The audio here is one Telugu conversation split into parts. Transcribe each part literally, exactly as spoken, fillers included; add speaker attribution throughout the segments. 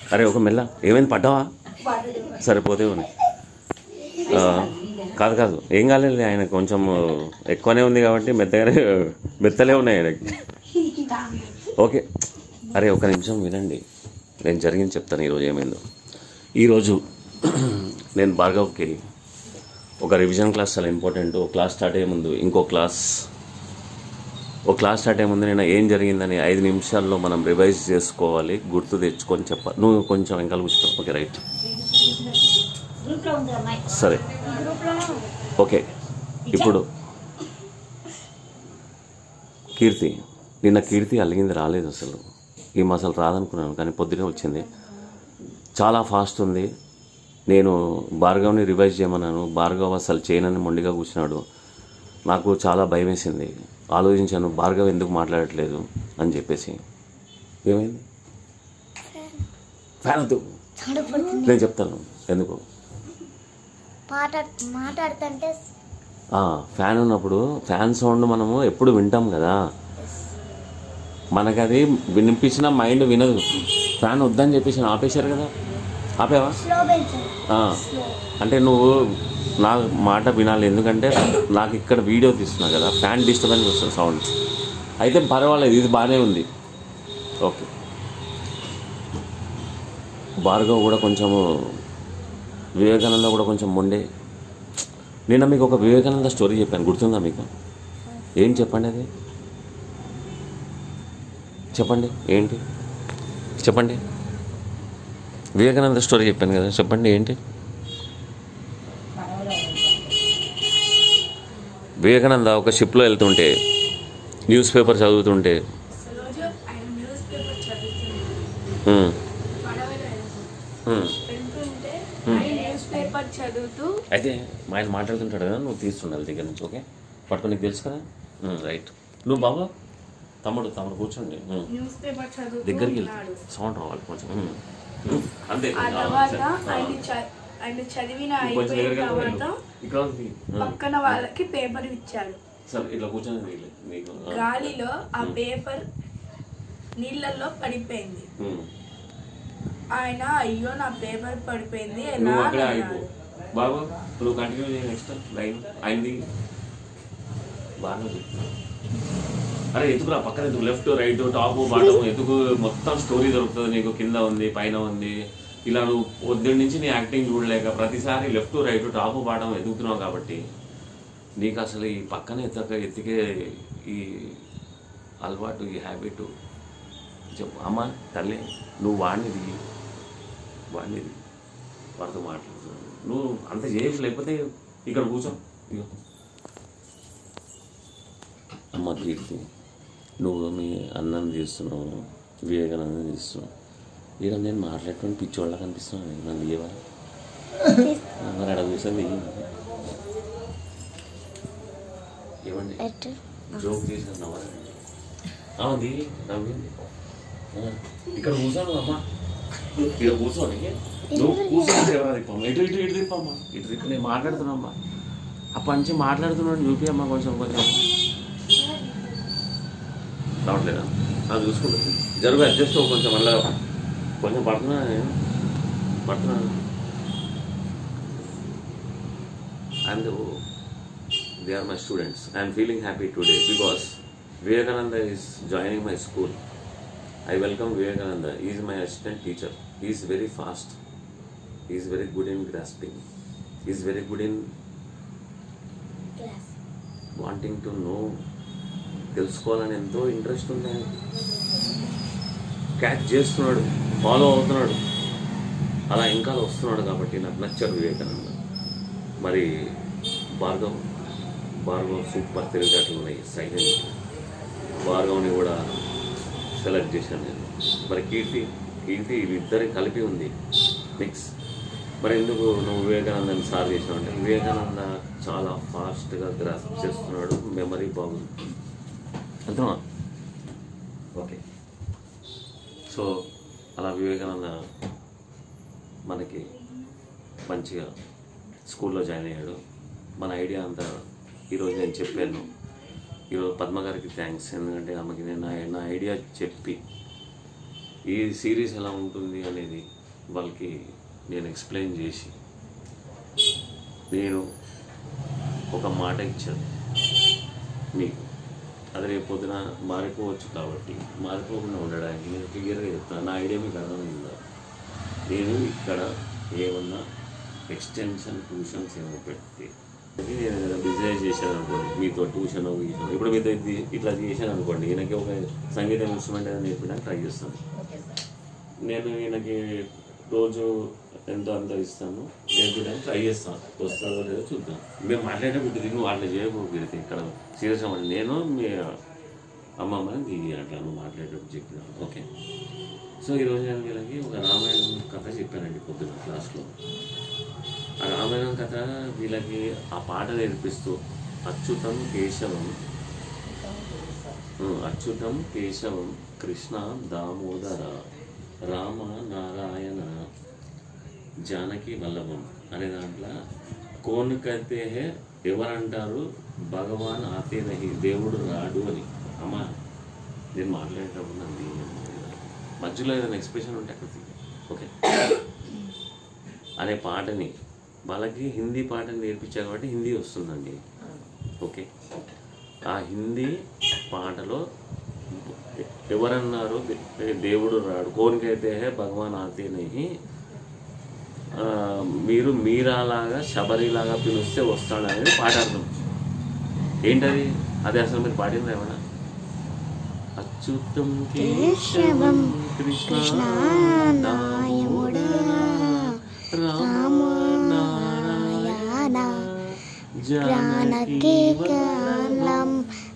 Speaker 1: అరే ఒక మెల్ల ఏమైంది పడ్డావా సరిపోతే ఉన్నాయి కాదు కాదు ఏం కాలేదు ఆయన కొంచెం ఎక్కువనే ఉంది కాబట్టి మెత్తగానే మెత్తలే ఉన్నాయి ఆయనకి ఓకే అరే ఒక నిమిషం వినండి నేను జరిగింది చెప్తాను ఈరోజు ఏమైందో ఈరోజు నేను భార్గవ్కి ఒక రివిజన్ క్లాస్ చాలా ఇంపార్టెంట్ ఒక క్లాస్ స్టార్ట్ అయ్యే ముందు ఇంకో క్లాస్ ఒక క్లాస్ స్టార్ట్ అయ్యే ముందు నేను ఏం జరిగిందని ఐదు నిమిషాల్లో మనం రివైజ్ చేసుకోవాలి గుర్తు తెచ్చుకొని చెప్పాలి నువ్వు కొంచెం వెనకాల కూర్చున్నావు ఓకే రైట్ సరే ఓకే ఇప్పుడు కీర్తి నిన్న కీర్తి అలిగింది రాలేదు అసలు ఈమె అసలు రాదనుకున్నాను కానీ పొద్దునే వచ్చింది చాలా ఫాస్ట్ ఉంది నేను భార్గవ్ని రివైజ్ చేయమన్నాను భార్గవ్ అసలు చేయనని మొండిగా కూర్చున్నాడు నాకు చాలా భయం వేసింది ఆలోచించాను భార్గవ్ ఎందుకు మాట్లాడట్లేదు అని చెప్పేసి ఏమైంది ఫ్యాన్ వద్దు నేను చెప్తాను ఎందుకు
Speaker 2: మాట్లాడుతుంటే
Speaker 1: ఫ్యాన్ ఉన్నప్పుడు ఫ్యాన్ సౌండ్ మనము ఎప్పుడు వింటాం కదా మనకు అది వినిపించిన మైండ్ వినదు ఫ్యాన్ వద్దని చెప్పేసి ఆపేశారు కదా ఆపేవా అంటే నువ్వు నా మాట వినాలి ఎందుకంటే నాకు ఇక్కడ వీడియో తీస్తున్నా కదా ఫ్యాన్ డిస్టర్బెన్స్ వస్తుంది సౌండ్ అయితే పర్వాలేదు ఇది బాగానే ఉంది ఓకే భార్గవ్ కూడా కొంచెము వివేకానంద కూడా కొంచెం మొండే నిన్న మీకు ఒక వివేకానంద స్టోరీ చెప్పాను గుర్తుందా మీకు ఏం చెప్పండి అది చెప్పండి ఏంటి చెప్పండి వివేకానంద స్టోరీ చెప్పాను కదా చెప్పండి ఏంటి వివేకానంద ఒక షిప్లో వెళ్తుంటే న్యూస్ పేపర్ చదువుతుంటే అయితే మా ఆయన మాట్లాడుతుంటాడు కదా నువ్వు తీస్తుండాలి దగ్గర నుంచి ఓకే పట్టుకొని నీకు తెలుసు కదా రైట్ నువ్వు బాబా తమ్ముడు తమ్ముడు కూర్చోండి దగ్గరికి వెళ్తే సౌండ్ రావాలి కొంచెం అంతే
Speaker 3: ఆయన చదివిన అయిపోయిన తర్వాత పక్కన వాళ్ళకి పేపర్ ఇచ్చాడు
Speaker 1: ఇట్లా కూర్చొని
Speaker 3: గాలిలో ఆ పేపర్ నీళ్ళల్లో పడిపోయింది ఆయన అయ్యో నా పేపర్ పడిపోయింది ఎలా
Speaker 1: బాబు నువ్వు కంటిన్యూ చేయ నెక్స్ట్ లైన్ అయింది బాగా అరే ఎత్తుకురా పక్కన ఎందుకు లెఫ్ట్ రైట్ టాప్ బాటమ్ ఎత్తుకు మొత్తం స్టోరీ దొరుకుతుంది నీకు కింద ఉంది పైన ఉంది ఇలా నువ్వు పొద్దున్న నుంచి నీ యాక్టింగ్ చూడలేక ప్రతిసారి లెఫ్ట్ రైట్ టాప్ బాటమ్ ఎదుగుతున్నావు కాబట్టి నీకు అసలు ఈ పక్కన ఎత్తక ఎత్తికే ఈ అలవాటు ఈ హ్యాబిట్ చెప్పు అమ్మ తల్లి నువ్వు వాడినిది వాడినిది వాడితో మాట్లాడుతున్నావు నువ్వు అంత చేయొచ్చు లేకపోతే ఇక్కడ కూర్చో ఇక అమ్మ కీర్తి నువ్వు మీ అన్నని తీస్తున్నావు వివేకానందని తీస్తున్నావు ఈడ నేను మాట్లాడుకుని పిచ్చోళ్ళ కనిపిస్తున్నాను నన్ను ఇవ్వవా మరి అక్కడ కూర్చొని ఏమండి జోక్ చేసిన నవ్వాలండి అది నవ్వింది ఇక్కడ కూర్చోను అమ్మా ఇక్కడ కూర్చోని నువ్వు కూర్చొని ఎవరా తిప్పమ్మా ఇటు ఇటు ఇటు తిప్పమ్మా ఇటు తిప్పి నేను మాట్లాడుతున్నామ్మా అప్పటి నుంచి మాట్లాడుతున్నాను చూపి అమ్మా కొంచెం కొంచెం రావట్లేదా అది చూసుకుంటుంది జరుగు అడ్జస్ట్ కొంచెం మళ్ళీ కొంచెం పడుతున్నా నేను పడుతున్నాను and they are my students I'm feeling happy today because Vivekananda is joining my school I welcome Vivekananda. He is my assistant teacher. He is very fast. He is very good in grasping. He is very good in
Speaker 2: class.
Speaker 1: Wanting to know. తెలుసుకోవాలని ఎంతో ఇంట్రెస్ట్ ఉంది క్యాచ్ చేస్తున్నాడు ఫాలో అవుతున్నాడు అలా ఇంకా వస్తున్నాడు కాబట్టి నాకు నచ్చాడు వివేకానంద మరి భార్గవ్ భార్గవ్ సూపర్ తెలివితేటలు ఉన్నాయి సైలెంట్ భార్గవ్ని కూడా సెలెక్ట్ చేశాను నేను మరి కీర్తి కీర్తి వీళ్ళిద్దరి కలిపి ఉంది మిక్స్ మరి ఎందుకు నువ్వు వివేకానందని సార్ చేసినావు అంటే వివేకానంద చాలా ఫాస్ట్గా గ్రాస్ప్ చేస్తున్నాడు మెమరీ బాగుంది అంతమా ఓకే సో అలా వివేకానంద మనకి మంచిగా స్కూల్లో జాయిన్ అయ్యాడు మన ఐడియా అంతా ఈరోజు నేను చెప్పాను ఈరోజు పద్మ గారికి థ్యాంక్స్ ఎందుకంటే ఆమెకి నేను నా నా ఐడియా చెప్పి ఈ సిరీస్ ఎలా ఉంటుంది అనేది వాళ్ళకి నేను ఎక్స్ప్లెయిన్ చేసి నేను ఒక మాట ఇచ్చాను మీకు, అది రేపు పొద్దున మారిపోవచ్చు కాబట్టి మారిపోకుండా ఉండడానికి నేను క్లియర్గా చెప్తాను. నా ఐడియా మీకు అర్థమైందా? నేను ఇక్కడ ఏమన్నా ఎక్స్టెన్షన్ ట్యూషన్స్ ఏమో పెడితే నేను ఏదైనా బిజినెస్ చేశాను అనుకోండి, మీతో ట్యూషన్ గీషన్ ఇప్పుడు మీతో ఇది ఇట్లా చేశాను అనుకోండి, ఈయనకి ఒక సంగీతం ఇన్స్ట్రుమెంట్ ఏదైనా నేర్పడానికి ట్రై చేస్తాను. నేను ఈయనకి రోజు ఎంతో అంత ఇస్తాను, నేర్పడానికి ట్రై చేస్తాను. వస్తుందో లేదో చూద్దాం. మేము మాట్లాడేటప్పుడు నువ్వు అట్లా చేయకపోతే ఇక్కడ సీరియస్గా మాట నేను మీ అమ్మమ్మని దిగి అట్లా నువ్వు మాట్లాడేటప్పుడు చెప్పినాను. ఓకే. సో ఈరోజు నేను వీళ్ళకి ఒక రామాయణం కథ చెప్పానండి పొద్దున్న క్లాస్లో. ఆ రామాయణం కథ వీళ్ళకి ఆ పాట నేర్పిస్తూ అచ్యుతం కేశవం అచ్యుతం కేశవం కృష్ణ దామోదర రామ నారాయణ జానకి వల్లభం అనే దాంట్లో కోన్కైతే ఎవరంటారు భగవాన్ ఆతే నహి, దేవుడు రాడు అని. అమ్మ నేను మాట్లాడేటప్పుడు నాకు మధ్యలో ఏదైనా ఎక్స్ప్రెషన్ ఉంటే అక్కడ ఓకే అనే పాటని వాళ్ళకి హిందీ పాటని నేర్పించారు కాబట్టి హిందీ వస్తుందండి. ఓకే. ఆ హిందీ పాటలో ఎవరన్నారు దేవుడు రాడు, కోరికైతే భగవాన్ ఆతే నహి, మీరు మీరాలాగా శబరిలాగా పిలిస్తే వస్తాడు అనేది పాట అర్థం. ఏంటది? అది అసలు మీరు పాడింది ఏమన్నా? అచ్యుతం కేశవం కృష్ణ రామ నారాయణ జానకి వల్లభం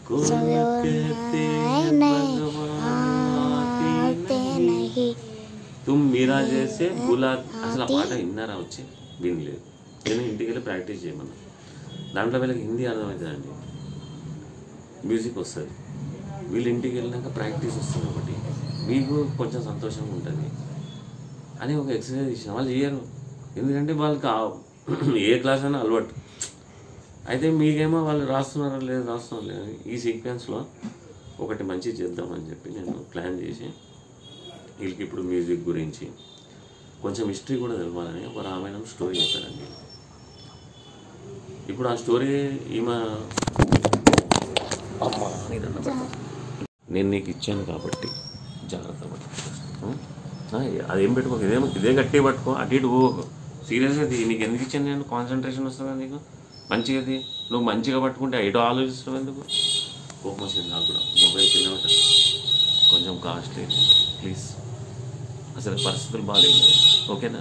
Speaker 1: తుమ్ మీరా చేసే గులా. అసలు ఆ పాట విన్నారా? వచ్చి వినలేదు. నేను ఇంటికి వెళ్ళి ప్రాక్టీస్ చేయమన్నా. దాంట్లో వీళ్ళకి హిందీ అర్థమవుతుందండి, మ్యూజిక్ వస్తుంది. వీళ్ళు ఇంటికి వెళ్ళినాక ప్రాక్టీస్ వస్తుంది ఒకటి, మీకు కొంచెం సంతోషంగా ఉంటుంది అని ఒక ఎక్సర్సైజ్ ఇచ్చిన. వాళ్ళు చేయరు, ఎందుకంటే వాళ్ళకి ఏ క్లాస్ అయినా అలవాటు. అయితే మీకేమో వాళ్ళు రాస్తున్నారో లేదు రాస్తున్నారో లేదు ఈ సీక్వెన్స్లో ఒకటి మంచి చేద్దామని చెప్పి నేను ప్లాన్ చేసి వీళ్ళకి ఇప్పుడు మ్యూజిక్ గురించి కొంచెం హిస్టరీ కూడా తెలవాలని ఒక రామాయణం స్టోరీ చెప్పారండి. ఇప్పుడు ఆ స్టోరీ ఈమె అమ్మ నేను నీకు ఇచ్చాను కాబట్టి జాగ్రత్త పట్టుకో, అదేం పెట్టుకో, ఇదేమో ఇదే గట్టిగా పట్టుకో, అటు ఇటు పోకు. సీరియస్గా నీకు ఎందుకు ఇచ్చాను నేను? కాన్సన్ట్రేషన్ వస్తుందా నీకు? మంచిగా నువ్వు మంచిగా పట్టుకుంటే ఎటో ఆలోచిస్తావు ఎందుకు? కోపం వచ్చింది నాకు కూడా. మొబైల్ కింద ఉంటుంది, కొంచెం కాస్ట్లీ ప్లీజ్. అసలు పరిస్థితులు బాగాలేవు. ఓకేనా?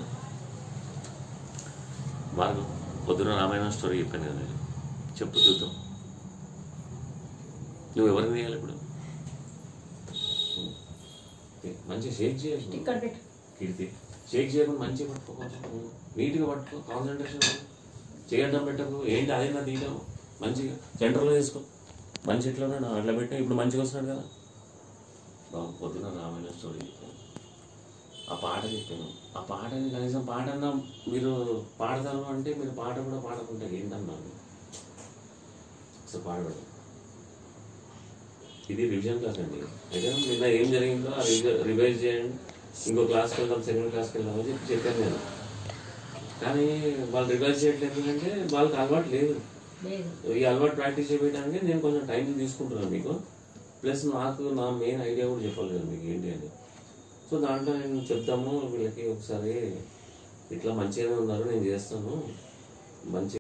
Speaker 1: బాగా పొద్దున రామాయణ స్టోరీ చెప్పాను కదా నేను, చెప్పు చూద్దాం. నువ్వు ఎవరిని చేయాలి ఇప్పుడు? మంచిగా షేక్ చేయాలి కీర్తి, షేక్ చేయకుండా మంచిగా పట్టుకో, నీట్గా పట్టుకో, కాన్సన్ట్రేషన్ చేయడం పెట్టకు. ఏంటి అదే నా తీయడం, మంచిగా సెంటర్లో వేసుకో, మంచి ఎట్లా నా అట్లా పెట్టా. ఇప్పుడు మంచిగా వస్తున్నాడు కదా. బాబు పొద్దున రామాయణ స్టోరీ చెప్పాను, ఆ పాట చెప్పాను. ఆ పాటని కనీసం పాట అన్నా మీరు పాడతారు అంటే మీరు పాట కూడా పాడకుంటే ఏంటన్నాను ఒకసారి పాడబడు. ఇది రివిజన్ క్లాస్ అండి. అయితే నిన్న ఏం జరిగిందో అది రివైజ్ చేయండి. ఇంకో క్లాస్కి వెళ్దాం, సెకండ్ క్లాస్కి వెళ్దాం అని చెప్పి చెప్పాను నేను. కానీ వాళ్ళు రివైజ్ చేయట్లేదు, ఎందుకంటే వాళ్ళకి అలవాటు లేదు. ఈ అలవాటు ప్రాక్టీస్ చేయడానికి నేను కొంచెం టైం తీసుకుంటున్నాను మీకు. ప్లస్ నాకు నా మెయిన్ ఐడియా కూడా చెప్పాలి కదా మీకు ఏంటి అని. సో దాంట్లో నేను చెప్తాము వీళ్ళకి ఒకసారి ఇట్లా మంచిగానే ఉన్నారు, నేను చేస్తాను మంచి